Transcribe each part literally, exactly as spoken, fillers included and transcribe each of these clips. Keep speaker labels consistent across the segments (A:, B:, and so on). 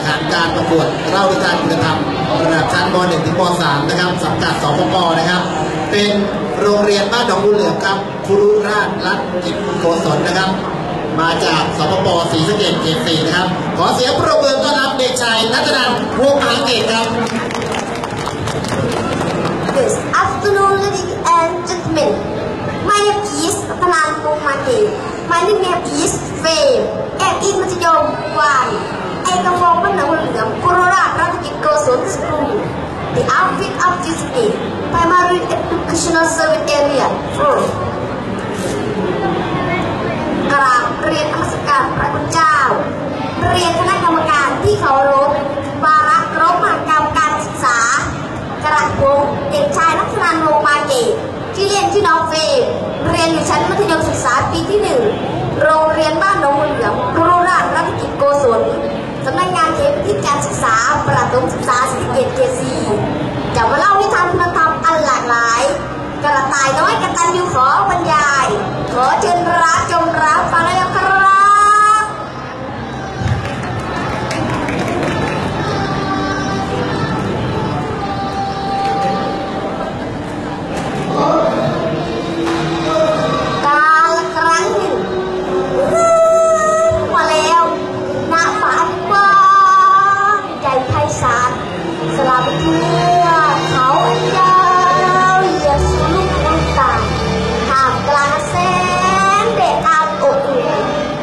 A: ขันการประกวดเล่านิทานคุณธรรมระดับชั้นม หนึ่ง ถึงม สาม นะครับสังกัดสปป.นะครับเป็นโรงเรียนบ้านหนองบัวเหลืองครับครูราชรัตน์กิจโกศลนะครับมาจากสปป.ศรีสะเกษเขตสี่นะครับขอเสียงปรบมือต้อนรับเด็กชายนัทนันท์วงศ์มหาเกตครับ
B: Good afternoon, ladies and gentlemen. My name is Nathanan Wongmake. My nickname is Fame. And in Matiyom one, I come from Banawalingam, Kurora, Ratakit Goson School. The outfit of this day, primary educational service area, four. กราบเรียนนมัสการพระคุณเจ้าเรียนคณะกรรมการที่เคารพวาระครบมหกรรมการศึกษากระผมเด็กชายนัทนันท์ วงศ์มาเกตที่เรียนที่น้องเฟย์เรียนอยู่ชั้นมัธยมศึกษาปีที่หนึ่งโรงเรียนบ้านหนองบัวเหลืองครูราชรัตน์กิจโกศลสำนักงานเขตพื้นที่การศึกษาประถมศึกษาศรีสะเกษเขตสี่จะมาเล่านิทานคุณธรรมอันหลากหลายกระต่ายน้อยกตัญญูขอบรรยายขอเชิญรับชมรับฟังเลยครับกาลครั้งหนึ่งมาแล้วณป่าที่กว้างใหญ่ไพศาลสลับทั่วเขาอันยาวเหยียดสุดลูกน้ำตาท่ามกลางแสงแดดอาบอบอุ่น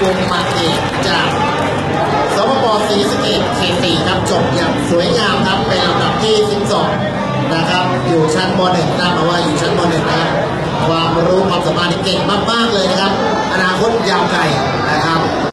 A: วงมาเอกจากสปป.ศรีสะเกษเขตสี่ครับจบอย่างสวยงามครับเป็นลำดับที่สิบสองนะครับอยู่ชั้นม หนึ่ง ทราบมาว่าอยู่ชั้นม หนึ่ง นะครับความรู้ความสามารถเก่งมากๆเลยนะครับอนาคตยาวไกลนะครับ